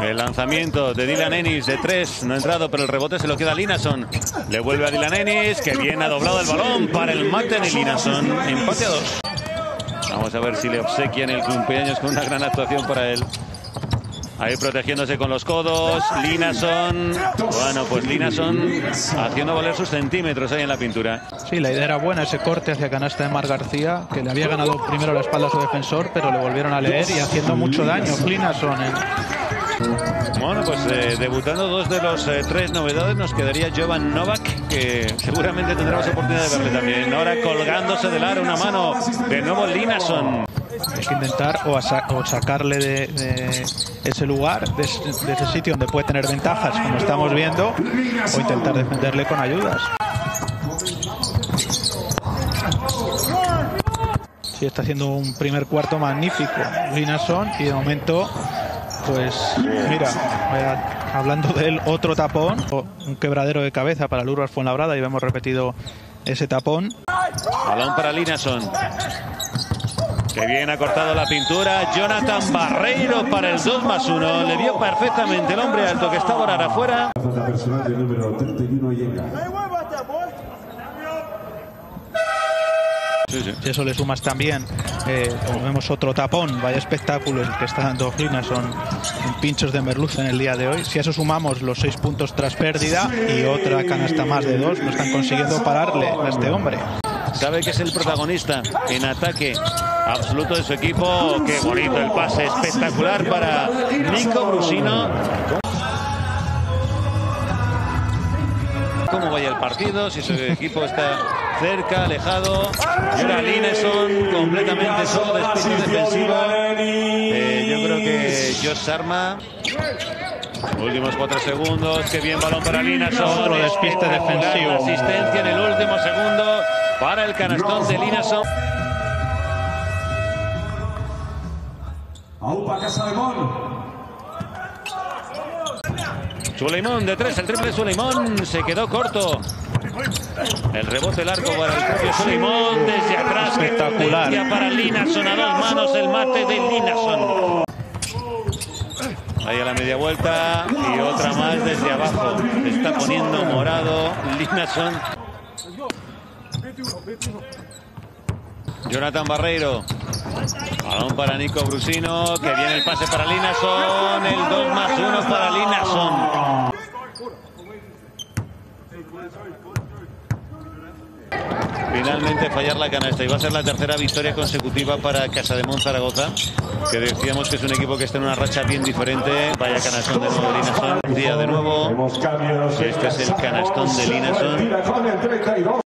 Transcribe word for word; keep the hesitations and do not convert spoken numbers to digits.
El lanzamiento de Dylan Ennis de tres, no ha entrado, pero el rebote se lo queda a Linason. Le vuelve a Dylan Ennis, que bien ha doblado el balón para el mate de Linason. Empate a dos. Vamos a ver si le obsequian el cumpleaños con una gran actuación para él. Ahí protegiéndose con los codos, Linason. Bueno, pues Linason haciendo valer sus centímetros ahí en la pintura. Sí, la idea era buena, ese corte hacia canasta de Marc García, que le había ganado primero la espalda a su defensor, pero le volvieron a leer y haciendo mucho daño Linason. ¿eh? Bueno, pues eh, debutando dos de los eh, tres novedades, nos quedaría Jovan Novak, que seguramente tendremos oportunidad de verle también. Ahora colgándose del aro, una mano de nuevo Linason. Hay que intentar o, sa o sacarle de, de ese lugar, de, de ese sitio donde puede tener ventajas, como estamos viendo, o intentar defenderle con ayudas. Sí, está haciendo un primer cuarto magnífico Linason y de momento, pues mira, vaya, hablando de él, otro tapón, un quebradero de cabeza para el Urbas Fuenlabrada y vemos repetido ese tapón. Balón para Linason. Que bien ha cortado la pintura. Jonathan Barreiro para el dos más uno. Le vio perfectamente el hombre alto que está ahora afuera. Sí, sí. Si eso le sumas también, eh, como vemos, otro tapón, vaya espectáculo el que está dando Linason en pinchos de merluza en el día de hoy. Si a eso sumamos los seis puntos tras pérdida y otra canasta más de dos, no están consiguiendo pararle a este hombre. Sabe que es el protagonista en ataque absoluto de su equipo. Qué bonito el pase, espectacular para Nico Brusino. ¿Cómo vaya el partido? Si su equipo está cerca, alejado. Y ahora Linason completamente solo, despido defensivo. Eh, yo creo que Josh Sarma. Últimos cuatro segundos. Qué bien balón para Linason. Otro despiste defensivo. Asistencia en el último segundo para el canastón de Linason. Aupa Casalemón. Suleimán de tres, el triple de Suleimán se quedó corto. El rebote largo para el propio Suleimán desde atrás. Espectacular. Para Linason a dos manos, el mate de Linason. Ahí a la media vuelta y otra más desde abajo. Se está poniendo morado Linason. Jonathan Barreiro. Balón para Nico Brusino, que viene el pase para Linason, el dos más uno para Linason. Finalmente fallar la canasta y va a ser la tercera victoria consecutiva para Casademont Zaragoza, que decíamos que es un equipo que está en una racha bien diferente. Vaya canastón de nuevo de Linason, día de nuevo. Este es el canastón de Linason.